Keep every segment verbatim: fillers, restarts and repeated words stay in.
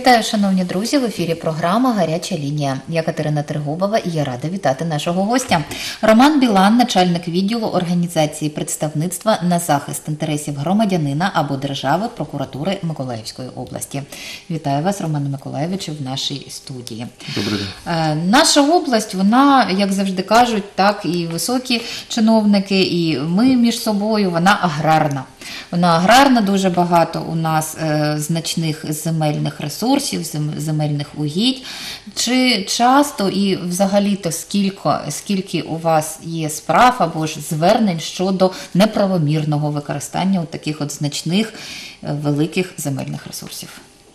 Вітаю, шановні друзі, в ефірі програма «Гаряча лінія». Я Катерина Трегубова і я рада вітати нашого гостя. Роман Білан, начальник відділу організації представництва на захист інтересів громадянина або держави прокуратури Миколаївської області. Вітаю вас, Романе Миколаївичу, в нашій студії. Добрий день. Наша область, вона, як завжди кажуть, так і високі чиновники, і ми між собою, вона аграрна. Вона аграрна, дуже багато у нас е, значних земельних ресурсів, земельних угідь. Чи часто і взагалі-то скільки, скільки у вас є справ або ж звернень щодо неправомірного використання от таких от значних е, великих земельних ресурсів?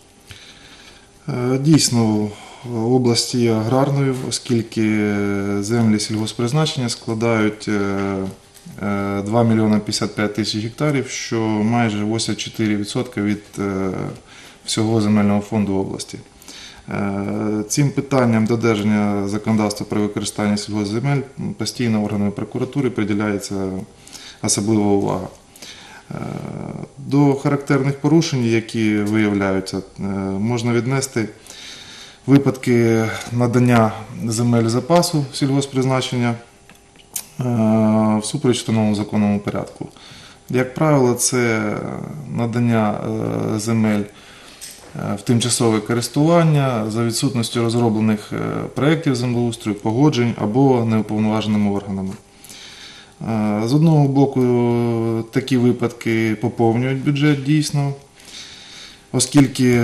Дійсно, область є аграрною, оскільки землі сільгосппризначення складають два мільйони п'ятдесят п'ять тисяч гектарів, що майже вісімдесят чотири відсотки від всього земельного фонду області. Цим питанням додержання законодавства про використання сільгоспземель постійно органами прокуратури приділяється особлива увага. До характерних порушень, які виявляються, можна віднести випадки надання земель запасу сільгосппризначення всупереч встановленому законному порядку. Як правило, це надання земель в тимчасове користування за відсутністю розроблених проєктів землеустрою, погоджень або неуповноваженими органами. З одного боку, такі випадки поповнюють бюджет дійсно, оскільки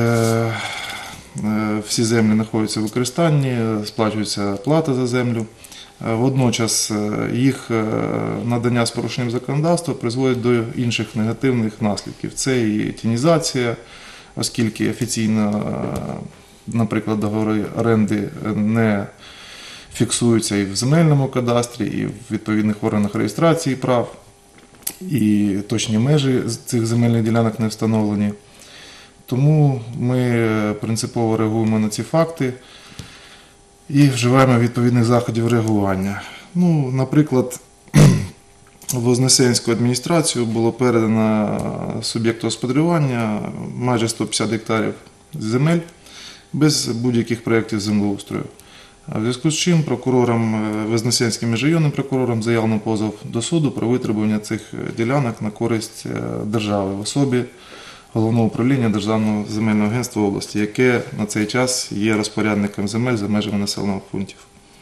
всі землі знаходяться в використанні, сплачується плата за землю. Водночас їх надання з порушенням законодавства призводить до інших негативних наслідків. Це і тінізація, оскільки офіційно, наприклад, договори оренди не фіксуються і в земельному кадастрі, і в відповідних органах реєстрації прав, і точні межі цих земельних ділянок не встановлені. Тому ми принципово реагуємо на ці факти і вживаємо відповідних заходів реагування. Ну, наприклад, в Вознесенську адміністрацію було передано суб'єкту господарювання майже сто п'ятдесят гектарів земель без будь-яких проєктів землеустрою. В зв'язку з чим прокурором, Вознесенським міжрайонним прокурором заявлено позов до суду про витребування цих ділянок на користь держави в особі Головного управління Державного земельного агентства області, яке на цей час є розпорядником земель за межами населених пунктів.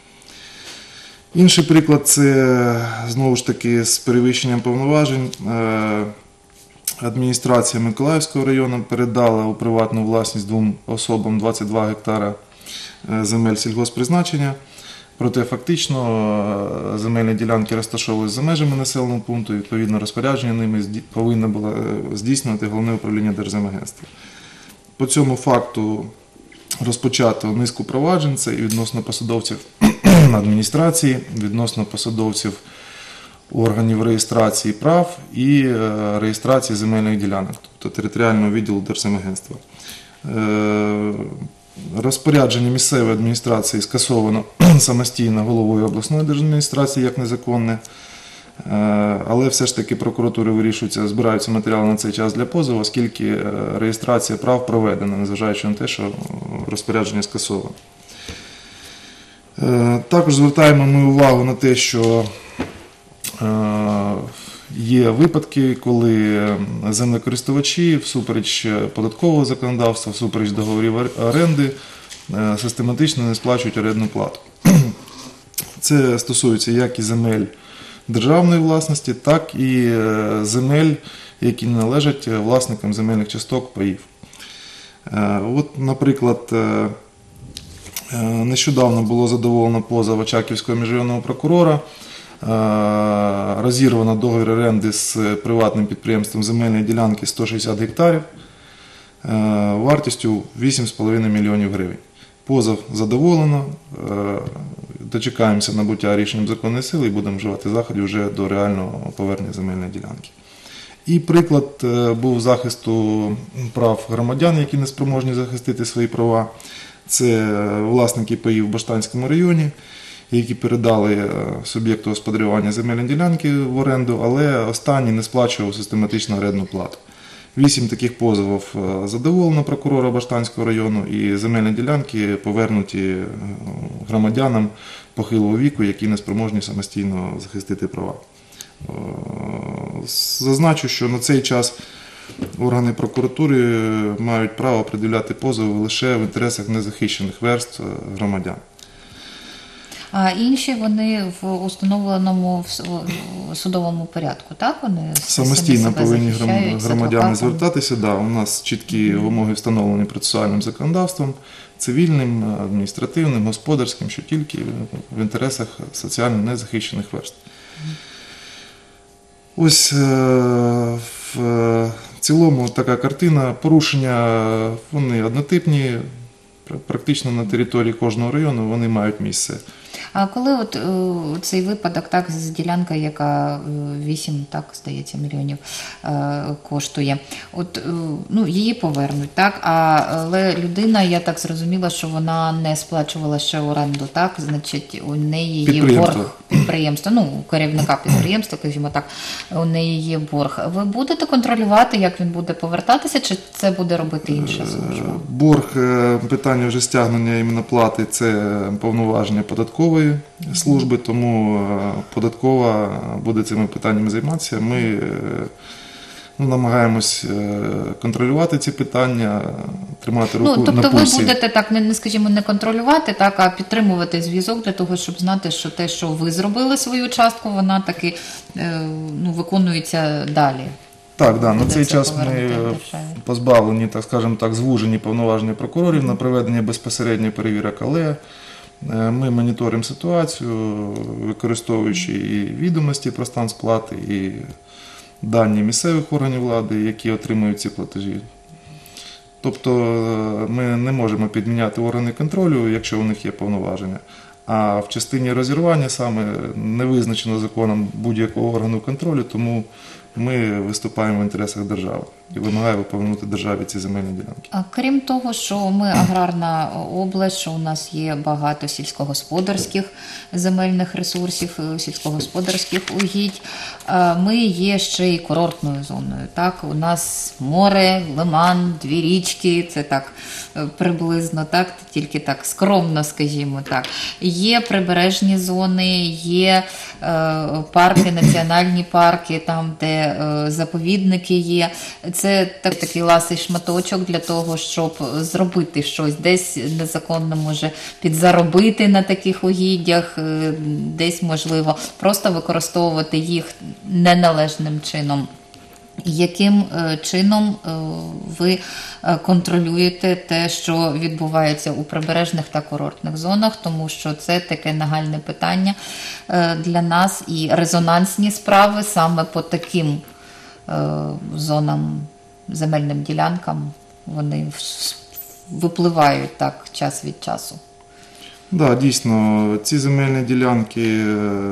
Інший приклад – це, знову ж таки, з перевищенням повноважень. Адміністрація Миколаївського району передала у приватну власність двом особам двадцять два гектара земель сільгосппризначення, проте фактично земельні ділянки розташовувалися за межами населеного пункту, і відповідно розпорядження ними повинно було здійснювати Головне управління Держземагентства. По цьому факту розпочато низку проваджень, це і відносно посадовців адміністрації, відносно посадовців органів реєстрації прав і реєстрації земельних ділянок, тобто територіального відділу Держземагентства. Розпорядження місцевої адміністрації скасовано самостійно головою обласної держадміністрації як незаконне, але все ж таки прокуратури вирішуються, збираються матеріали на цей час для позову, оскільки реєстрація прав проведена, незважаючи на те, що розпорядження скасовано. Також звертаємо ми увагу на те, що є випадки, коли землекористувачі всупереч податкового законодавства, всупереч договорів оренди систематично не сплачують орендну плату. Це стосується як і земель державної власності, так і земель, які належать власникам земельних часток паїв. От, наприклад, нещодавно було задоволено позов Очаківського міжрайонного прокурора, розірвано договір оренди з приватним підприємством земельної ділянки сто шістдесят гектарів вартістю вісім з половиною мільйонів гривень. Позов задоволено, дочекаємося набуття рішенням законної сили і будемо вживати заходів вже до реального повернення земельної ділянки. І приклад був захисту прав громадян, які не спроможні захистити свої права. Це власники паїв в Баштанському районі, які передали суб'єкту господарювання земельні ділянки в оренду, але останній не сплачував систематично орендну плату. Вісім таких позовів задоволено прокурора Баштанського району, і земельні ділянки повернуті громадянам похилого віку, які не спроможні самостійно захистити права. Зазначу, що на цей час органи прокуратури мають право пред'являти позови лише в інтересах незахищених верств громадян. А інші вони в установленому судовому порядку, так? Вони самостійно повинні громадяни звертатися. звертатися. Да, у нас чіткі вимоги встановлені процесуальним законодавством, цивільним, адміністративним, господарським, що тільки в інтересах соціально незахищених верств. Ось в цілому така картина. Порушення, вони однотипні, практично на території кожного району вони мають місце. А коли от е, цей випадок, так, з ділянка, яка вісім, так, здається, мільйонів е, коштує, от, е, ну, її повернуть, так, а, але людина, я так зрозуміла, що вона не сплачувала ще оренду, так, значить, у неї є борг підприємства, ну, у керівника підприємства, скажімо так, у неї є борг. Ви будете контролювати, як він буде повертатися, чи це буде робити інша служба? Борг, питання вже стягнення іменно плати – це повноваження податкової служби, тому податкова буде цими питаннями займатися. Ми ну, намагаємось контролювати ці питання, тримати руку ну, тобто на пульсі. Ви будете так, не, не скажімо, не контролювати, так, а підтримувати зв'язок для того, щоб знати, що те, що ви зробили свою частку, вона таки ну, виконується далі. Так, да, на цей час ми позбавлені, так скажемо так, звужені повноваження прокурорів на проведення безпосередньо перевірок, але ми моніторимо ситуацію, використовуючи і відомості про стан сплати, і дані місцевих органів влади, які отримують ці платежі. Тобто ми не можемо підміняти органи контролю, якщо у них є повноваження. А в частині розірвання саме не визначено законом будь-якого органу контролю, тому ми виступаємо в інтересах держави і вимагаємо повернути державі ці земельні ділянки. А крім того, що ми аграрна область, що у нас є багато сільськогосподарських земельних ресурсів, сільськогосподарських угідь, ми є ще й курортною зоною. Так, у нас море, лиман, дві річки, це так приблизно, так, тільки так скромно, скажімо так. Є прибережні зони, є парки, національні парки, там, де заповідники є. Це так, такий ласий шматочок для того, щоб зробити щось. Десь незаконно може підзаробити на таких угіддях, десь, можливо, просто використовувати їх неналежним чином. Яким чином ви контролюєте те, що відбувається у прибережних та курортних зонах, тому що це таке нагальне питання для нас і резонансні справи саме по таким зонам, земельним ділянкам, вони випливають так час від часу. Так, да, дійсно, ці земельні ділянки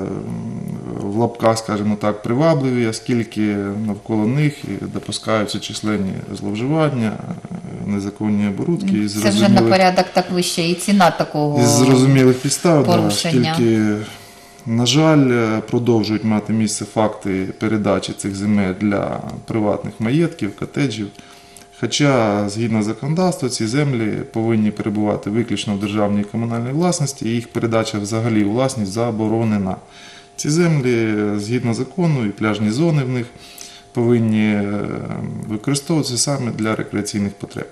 в лапках, скажімо так, привабливі, оскільки навколо них допускаються численні зловживання, незаконні оборудки. Із Це вже на порядок так вище і ціна такого із зрозумілих підстав, порушення. Да, оскільки, на жаль, продовжують мати місце факти передачі цих земель для приватних маєтків, котеджів. Хоча, згідно законодавства, ці землі повинні перебувати виключно в державній і комунальній власності, і їх передача взагалі у власність заборонена. Ці землі, згідно закону, і пляжні зони в них повинні використовуватися саме для рекреаційних потреб.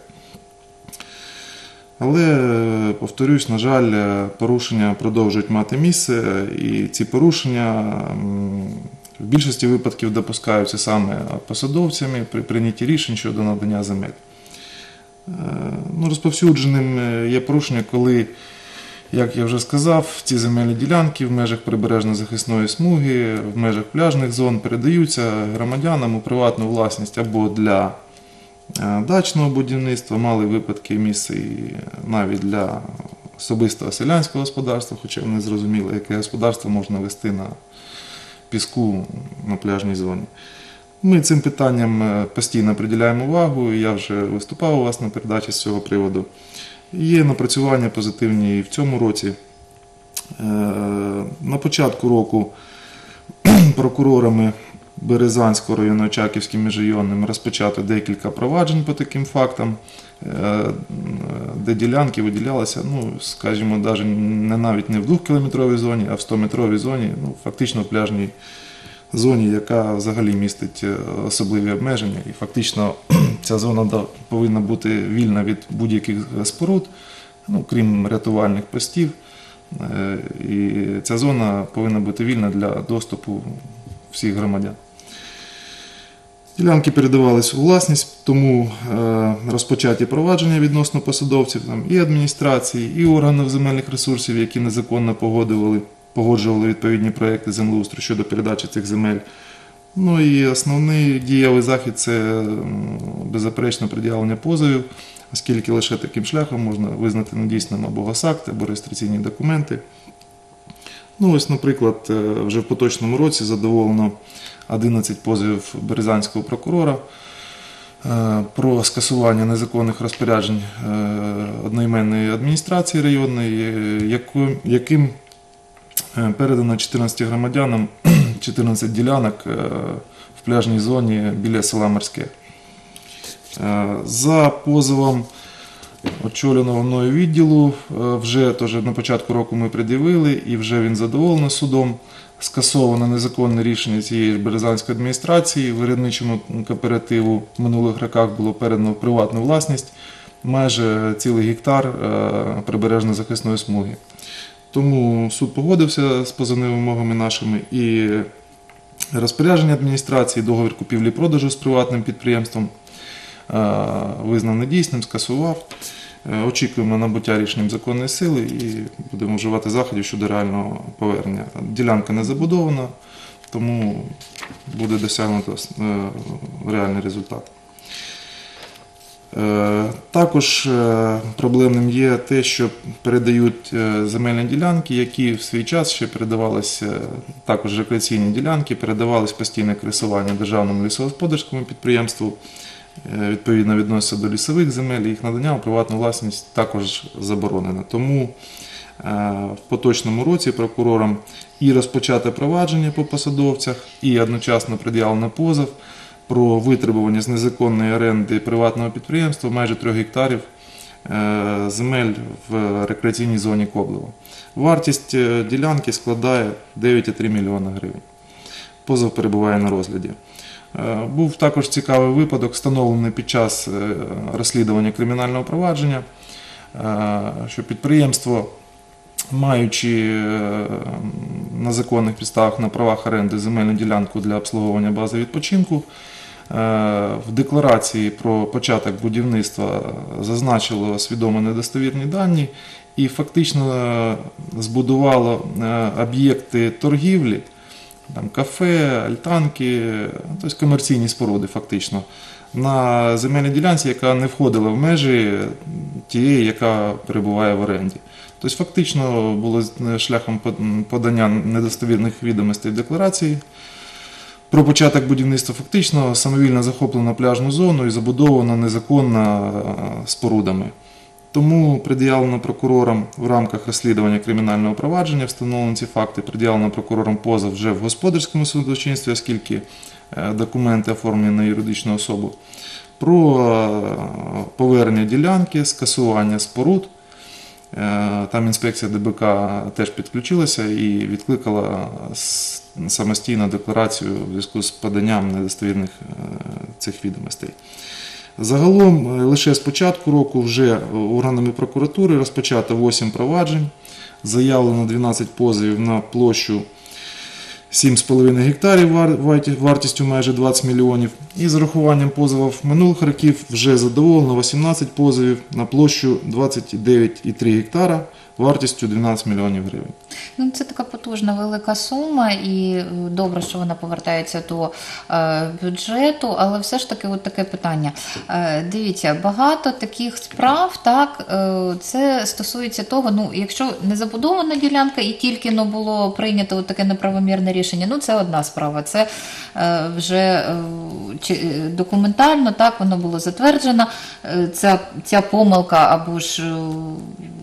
Але, повторюсь, на жаль, порушення продовжують мати місце, і ці порушення в більшості випадків допускаються саме посадовцями при прийнятті рішень щодо надання земель. Ну, розповсюдженим є порушення, коли, як я вже сказав, ці земельні ділянки в межах прибережно-захисної смуги, в межах пляжних зон передаються громадянам у приватну власність або для дачного будівництва, мали випадки місце і навіть для особистого селянського господарства, хоча не зрозуміло, яке господарство можна вести на піску на пляжній зоні. Ми цим питанням постійно приділяємо увагу, я вже виступав у вас на передачі з цього приводу. Є напрацювання позитивні і в цьому році. На початку року прокурорами Березанського району, Очаківським міжрайонним розпочато декілька проваджень по таким фактам, де ділянки виділялися, ну, скажімо, навіть не навіть не в двохкілометровій зоні, а в стометровій зоні, ну, фактично в пляжній зоні, яка взагалі містить особливі обмеження. І фактично ця зона повинна бути вільна від будь-яких споруд, ну, крім рятувальних постів. І ця зона повинна бути вільна для доступу всіх громадян. Ділянки передавались у власність, тому е, розпочаті провадження відносно посадовців там, і адміністрації, і органів земельних ресурсів, які незаконно погоджували, погоджували відповідні проекти землеустрою щодо передачі цих земель. Ну і основний дієвий захід – це беззаперечно пред'явлення позовів, оскільки лише таким шляхом можна визнати недійсним або госакт, або реєстраційні документи. Ну ось, наприклад, вже в поточному році задоволено одинадцять позовів березанського прокурора про скасування незаконних розпоряджень одноіменної адміністрації районної, яким передано чотирнадцяти громадянам чотирнадцять ділянок в пляжній зоні біля села Морське. За позовом очоленого мною відділу вже теж на початку року ми пред'явили, і вже він задоволений судом. Скасовано незаконне рішення цієї ж березанської адміністрації. Виробничому кооперативу в минулих роках було передано в приватну власність майже цілий гектар прибережно-захисної смуги. Тому суд погодився з позовними вимогами нашими, і розпорядження адміністрації, договір купівлі-продажу з приватним підприємством визнав недійсним, скасував. Очікуємо на набуття рішенням законної сили і будемо вживати заходів щодо реального повернення. Ділянка не забудована, тому буде досягнуто реальний результат. Також проблемним є те, що передають земельні ділянки, які в свій час ще передавалися, також рекреаційні ділянки, передавалися постійне користування державному лісогосподарському підприємству, відповідно відносяться до лісових земель, їх надання у приватну власність також заборонено. Тому в поточному році прокурором і розпочате провадження по посадовцях, і одночасно пред'явлено позов про витребування з незаконної оренди приватного підприємства майже трьох гектарів земель в рекреаційній зоні Коблево. Вартість ділянки складає дев'ять цілих три мільйона гривень. Позов перебуває на розгляді. Був також цікавий випадок, встановлений під час розслідування кримінального провадження, що підприємство, маючи на законних підставах на правах оренди земельну ділянку для обслуговування бази відпочинку, в декларації про початок будівництва зазначило свідомо недостовірні дані і фактично збудувало об'єкти торгівлі, там кафе, альтанки, тобто комерційні споруди фактично, на земельній ділянці, яка не входила в межі тієї, яка перебуває в оренді. Тобто фактично було шляхом подання недостовірних відомостей в декларації про початок будівництва, фактично самовільно захоплено пляжну зону і забудовано незаконно спорудами. Тому пред'явлено прокурором в рамках розслідування кримінального провадження, встановлені ці факти, пред'явлено прокурором позов вже в господарському судочинстві, оскільки документи оформлені на юридичну особу, про повернення ділянки, скасування споруд. Там інспекція Д Б К теж підключилася і відкликала самостійну декларацію в зв'язку з поданням недостовірних цих відомостей. Загалом, лише з початку року вже органами прокуратури розпочато вісім проваджень, заявлено дванадцять позовів на площу сім цілих п'ять десятих гектарів вартістю майже двадцять мільйонів. І з урахуванням позовів минулих років вже задоволено вісімнадцять позовів на площу двадцять дев'ять цілих три гектара вартістю дванадцять мільйонів гривень. Ну, це така потужна велика сума, і добре, що вона повертається до е, бюджету, але все ж таки от таке питання. Е, дивіться, багато таких справ, так, е, це стосується того, ну, якщо не забудована ділянка і тільки ну, було прийнято от таке неправомірне рішення, ну, це одна справа, це е, вже е, чи, документально, так, воно було затверджено, е, ця, ця помилка або ж е,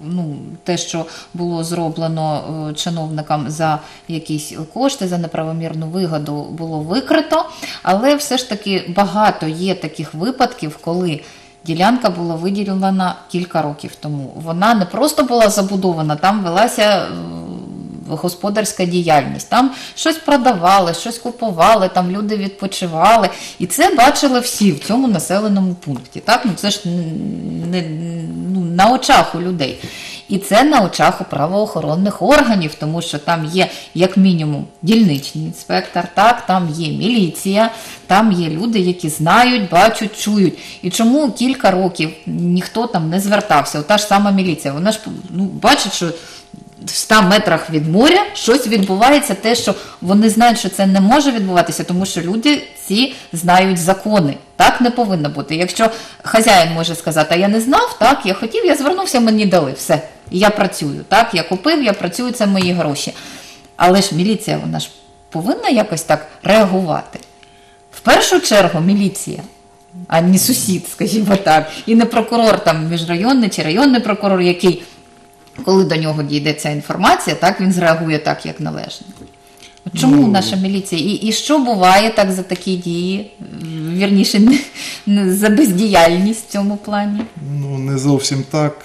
ну, те, що було зроблено е, чиновникам за якісь кошти, за неправомірну вигоду, було викрито, але все ж таки багато є таких випадків, коли ділянка була виділена кілька років тому. Вона не просто була забудована, там велася е, господарська діяльність. Там щось продавали, щось купували, там люди відпочивали. І це бачили всі в цьому населеному пункті. Так? Ну, це ж не, ну, на очах у людей. І це на очах у правоохоронних органів, тому що там є, як мінімум, дільничний інспектор, так, там є міліція, там є люди, які знають, бачать, чують. І чому кілька років ніхто там не звертався? Ота ж сама міліція, вона ж ну, бачить, що в ста метрах від моря щось відбувається, те, що вони знають, що це не може відбуватися, тому що люди ці знають закони. Так не повинно бути. Якщо хазяїн може сказати, а я не знав, так, я хотів, я звернувся, мені дали, все, і я працюю, так, я купив, я працюю, це мої гроші. Але ж міліція, вона ж повинна якось так реагувати. В першу чергу міліція, а не сусід, скажімо так, і не прокурор там міжрайонний чи районний прокурор, який, коли до нього дійде ця інформація, так, він зреагує так, як належно. Чому ну, наша міліція? І, і що буває так за такі дії? Вірніше, не, не, за бездіяльність в цьому плані? Ну, не зовсім так.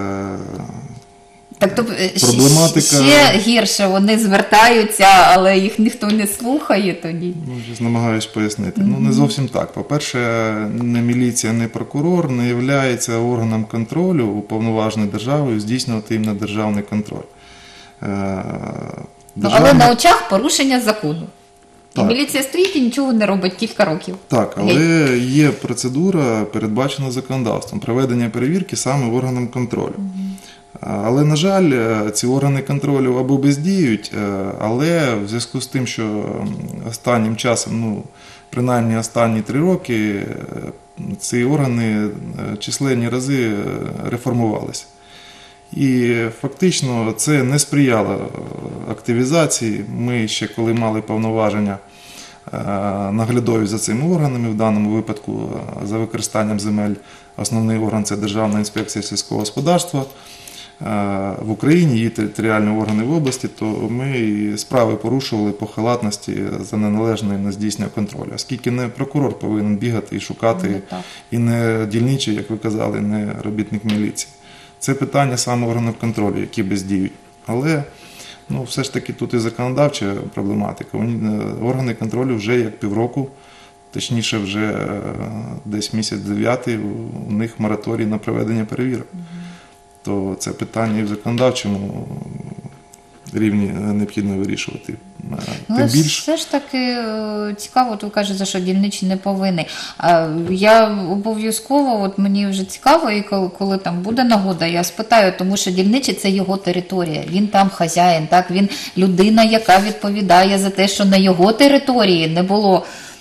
Так, тобто, проблематика... ще гірше, вони звертаються, але їх ніхто не слухає тоді. Ну, зараз намагаюсь пояснити. Mm-hmm. Ну, не зовсім так. По-перше, не міліція, не прокурор не являється органом контролю, уповноваженою державою, здійснювати їм на державний контроль. Державна... Але на очах порушення закону. Так. І міліція стоїть і нічого не робить кілька років. Так, але є процедура, передбачена законодавством, проведення перевірки саме органом контролю. Угу. Але, на жаль, ці органи контролю або бездіють, але в зв'язку з тим, що останнім часом, ну, принаймні останні три роки, ці органи численні рази реформувалися. І фактично це не сприяло активізації. Ми ще коли мали повноваження наглядові за цими органами, в даному випадку за використанням земель, основний орган – це Державна інспекція сільського господарства в Україні, її територіальні органи в області, то ми справи порушували по халатності за неналежне нездійснення контролю. Оскільки не прокурор повинен бігати і шукати, не і не дільничий, як ви казали, не робітник міліції. Це питання саме органів контролю, які бездіють. Але ну, все ж таки тут і законодавча проблематика. Органи контролю вже як півроку, точніше вже десь місяць дев'ятий, у них мораторій на проведення перевірок. Угу. То це питання і в законодавчому рівні необхідно вирішувати. Ну, Тим більш... Все ж таки цікаво, от ви кажете, що дільничий не повинен. Я обов'язково, от мені вже цікаво, і коли, коли там буде нагода, я спитаю, тому що дільничий – це його територія, він там хазяїн, так, він людина, яка відповідає за те, що на його території не було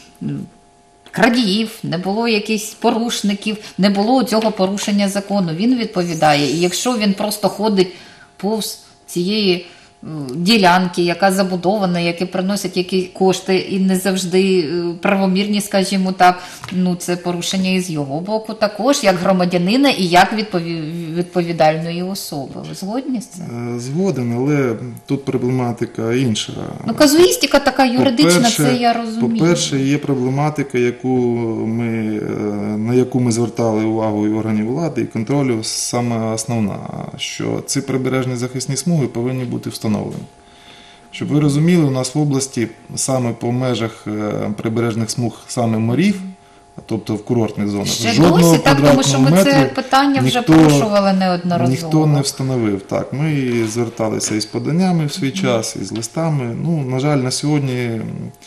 крадіїв, не було якихось порушників, не було цього порушення закону. Він відповідає. І якщо він просто ходить повз цієї ділянки, яка забудована, які приносять якісь кошти і не завжди правомірні, скажімо так, ну це порушення і з його боку також, як громадянина і як відповідальної особи. Ви згодні з цим? Згоден, але тут проблематика інша. Ну, казуїстика така юридична, це я розумію. По-перше, є проблематика, яку ми, на яку ми звертали увагу і органів влади, і контролю, саме основна, що ці прибережні захисні смуги повинні бути встановлені. Щоб ви розуміли, у нас в області саме по межах прибережних смуг саме морів, тобто в курортних зонах, ще жодного досі, так, тому що ми метру це питання вже ніхто, порушували неодноразово. Ніхто не встановив. Так, ми зверталися із поданнями в свій час, із листами. Ну, на жаль, на сьогодні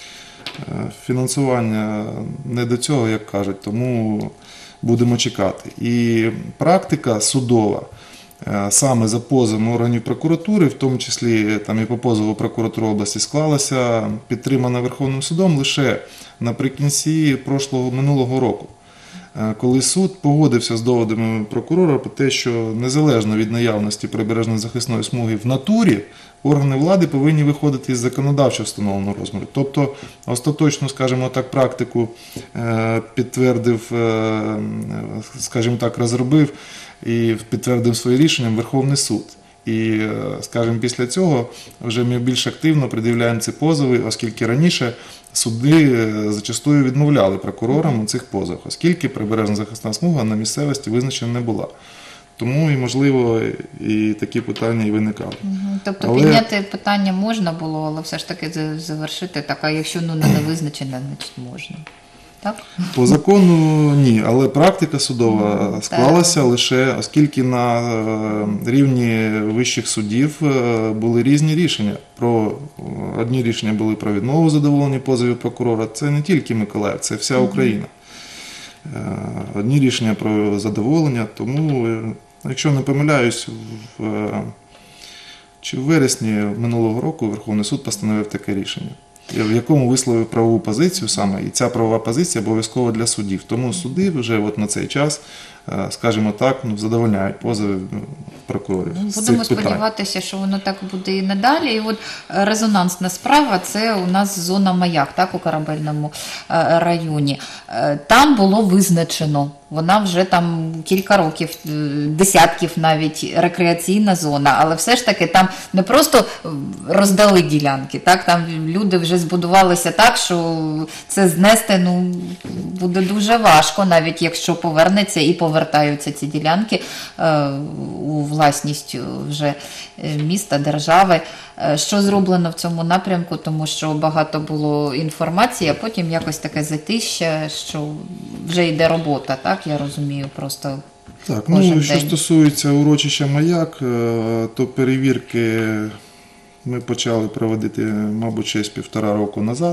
фінансування не до цього, як кажуть, тому будемо чекати. І практика судова, саме за позовом органів прокуратури, в тому числі там і по позову прокуратури області, склалася, підтримана Верховним судом лише наприкінці прошлого, минулого року. коли суд погодився з доводами прокурора про те, що незалежно від наявності прибережно-захисної смуги в натурі, органи влади повинні виходити із законодавчо встановленого розміру. Тобто остаточно, скажімо так, практику підтвердив, скажімо так, розробив і підтвердив своє рішенням Верховний суд. І, скажімо, після цього вже ми більш активно пред'являємо ці позови, оскільки раніше суди зачастую відмовляли прокурорам у цих позовах, оскільки прибережна захисна смуга на місцевості визначена не була. Тому, і, можливо, і такі питання і виникали. Тобто але... підняти питання можна було, але все ж таки завершити так, а якщо ну, не визначено, значить можна. Так? По закону ні, але практика судова mm, склалася так. лише, оскільки на рівні вищих судів були різні рішення. Про, одні рішення були про відмову задоволення позовів прокурора, це не тільки Миколаїв, це вся Україна. Mm. Одні рішення про задоволення, тому, якщо не помиляюсь, в, чи в вересні минулого року Верховний суд постановив таке рішення, в якому висловив правову позицію саме, і ця правова позиція обов'язкова для судів. Тому суди вже от на цей час, скажімо так, ну, задовольняють позови прокурорів. Будемо сподіватися, що воно так буде і надалі. І от резонансна справа – це у нас зона Маяк, так, у Корабельному районі. Там було визначено, вона вже там кілька років, десятків навіть, рекреаційна зона, але все ж таки там не просто роздали ділянки, так, там люди вже збудувалися так, що це знести, ну, буде дуже важко, навіть якщо повернеться і повертаються ці ділянки е, у власність вже міста, держави. Що зроблено в цьому напрямку, тому що багато було інформації, а потім якось таке затища, що вже йде робота, так, я розумію, просто так, ну, що стосується урочища Маяк, то перевірки ми почали проводити, мабуть, ще з півтора року назад.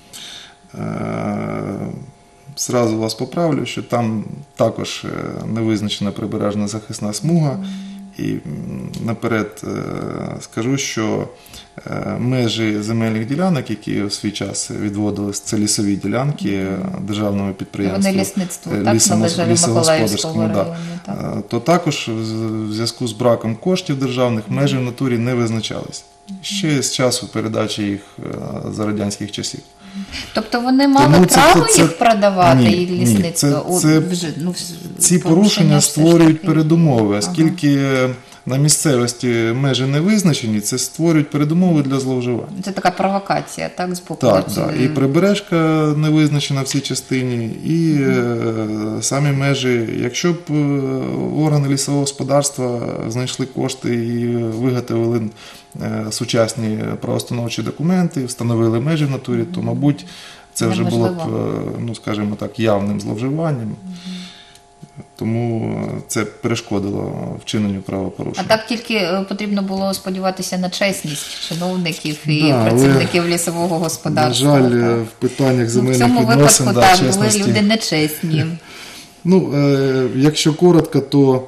Зразу вас поправлю, що там також не визначена прибережна захисна смуга. І наперед скажу, що межі земельних ділянок, які у свій час відводились, це лісові ділянки державного підприємства. Вони лісництво, так, належали Миколаївського району. Так. То також в зв'язку з браком коштів державних межі в натурі не визначались. Ще з часу передачі їх за радянських часів. Тобто вони мали Тому це, право це, їх продавати, ні, і лісництво? Ні, це, це, вже, ну, ці порушення створюють передумови, оскільки ага. на місцевості межі не визначені, це створюють передумови для зловживання. Це така провокація, так, з боку? Так, так. І прибережка не визначена в цій частині, і mm. самі межі. Якщо б органи лісового господарства знайшли кошти і виготовили сучасні правоустановчі документи, встановили межі в натурі, mm. то, мабуть, це вже було б, ну, скажімо так, явним зловживанням. Mm. Тому це перешкодило вчиненню правопорушення. А так тільки потрібно було сподіватися на чесність чиновників і да, працівників лісового господарства. На жаль, так. в питаннях земельних відносин, ну, в цьому випадку, да, так, були люди нечесні. Ну, е, якщо коротко, то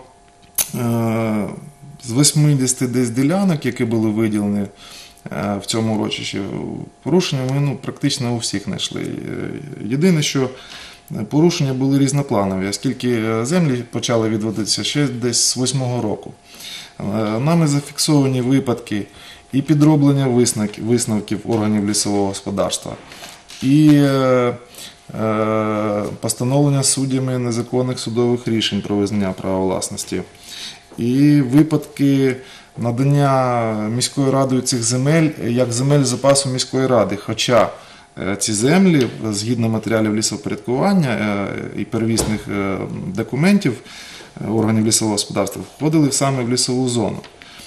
е, з восьмидесяти десь ділянок, які були виділені е, в цьому урочищі, порушення ми ну, практично у всіх знайшли. Єдине, що порушення були різнопланові, оскільки землі почали відводитися ще десь з восьмого року. Нами зафіксовані випадки і підроблення висновків, висновків органів лісового господарства, і е, е, постановлення суддями незаконних судових рішень про визнання права власності, і випадки надання міською радою цих земель як земель запасу міської ради, хоча ці землі, згідно матеріалів лісовпорядкування і первісних документів органів лісового господарства, входили саме в лісову зону.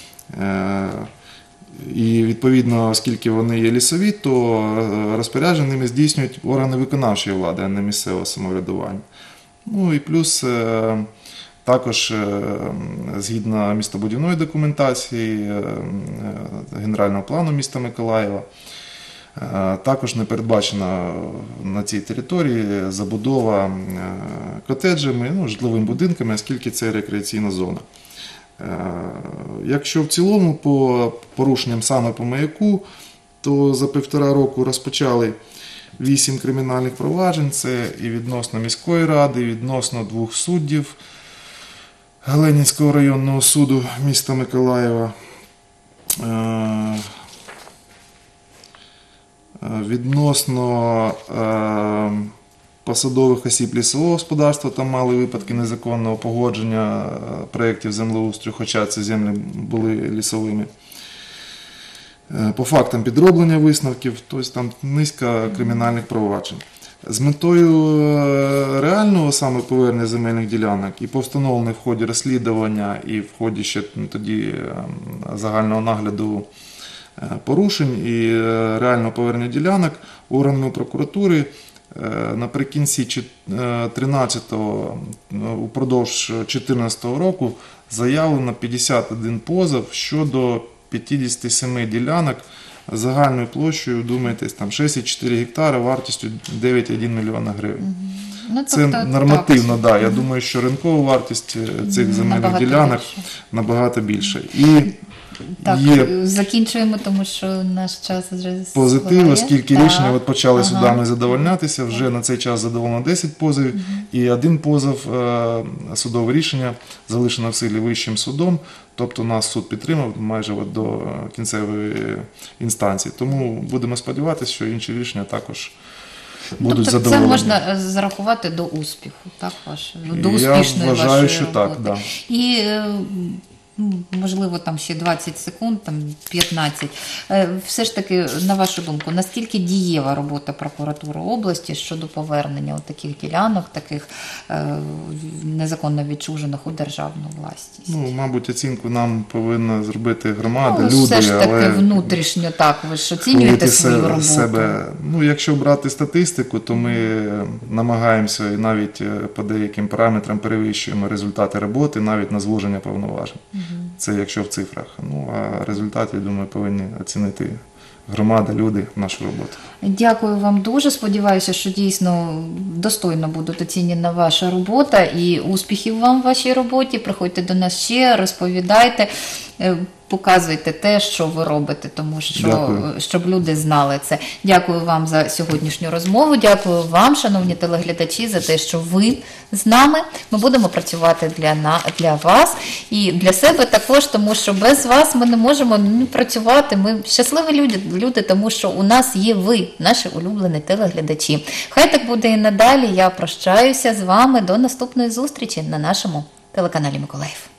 І, відповідно, оскільки вони є лісові, то розпорядження ними здійснюють органи виконавчої влади, а не місцевого самоврядування. Ну і плюс також, згідно містобудівної документації, генерального плану міста Миколаєва, також не передбачена на цій території забудова котеджами, ну, житловими будинками, оскільки це рекреаційна зона. Якщо в цілому по порушенням саме по Маяку, то за півтора року розпочали вісім кримінальних проваджень. Це і відносно міської ради, і відносно двох суддів Ленінського районного суду міста Миколаєва. Е, Відносно е, посадових осіб лісового господарства, там мали випадки незаконного погодження е, проєктів землеустрою, хоча ці землі були лісовими. Е, по фактам підроблення висновків, тобто там низка кримінальних проваджень. З метою е, реального саме повернення земельних ділянок і по встановлених в ході розслідування і в ході ще ну, тоді е, загального нагляду порушень і реального повернення ділянок органами прокуратури наприкінці тринадцятого, упродовж чотирнадцятого року заявлено п'ятдесят один позов щодо п'ятдесят сім ділянок загальною площею, думаєте, там шість цілих чотири гектари вартістю дев'ять цілих один мільйона гривень. Ну, Це тобто, нормативно, так. да. Я думаю, що ринкова вартість цих земельних Набагато ділянок більше. набагато більше. І Так, є закінчуємо, тому що наш час вже позитив, спливає. оскільки Так. рішення от почали Ага. судами задовольнятися, вже на цей час задоволено десять позовів, і один позов, е, судове рішення залишено в силі Вищим судом, тобто нас суд підтримав майже от до кінцевої інстанції. Тому будемо сподіватися, що інші рішення також будуть тобто задоволені. це можна зарахувати до успіху, так, ваш? До Я успішної вважаю, вашої що роботи. так, да. І, е, ну, можливо, там ще двадцять секунд, там п'ятнадцять. Е, Все ж таки, на вашу думку, наскільки дієва робота прокуратури області щодо повернення от таких ділянок, таких е, незаконно відчужених у державну власність? Ну, мабуть, оцінку нам повинна зробити громада, Ну, люди, все ж таки але внутрішньо, так, ви ж оцінюєте хвалити свою се- роботу. себе. Ну, якщо брати статистику, то ми намагаємося і навіть е, по деяким параметрам перевищуємо результати роботи, навіть на звуження повноважень. Це якщо в цифрах. Ну, а результати, я думаю, повинні оцінити громада, люди нашу роботу. Дякую вам дуже. Сподіваюся, що дійсно достойно буде оцінена ваша робота і успіхів вам в вашій роботі. Приходьте до нас ще, розповідайте, е, показуйте те, що ви робите, тому що Дякую. щоб люди знали це. Дякую вам за сьогоднішню розмову. Дякую вам, шановні телеглядачі, за те, що ви з нами. Ми будемо працювати для на для вас і для себе також, тому що без вас ми не можемо ну, працювати. Ми щасливі люди, люди, тому що у нас є ви, наші улюблені телеглядачі. Хай так буде і надалі. Я прощаюся з вами до наступної зустрічі на нашому телеканалі Миколаїв.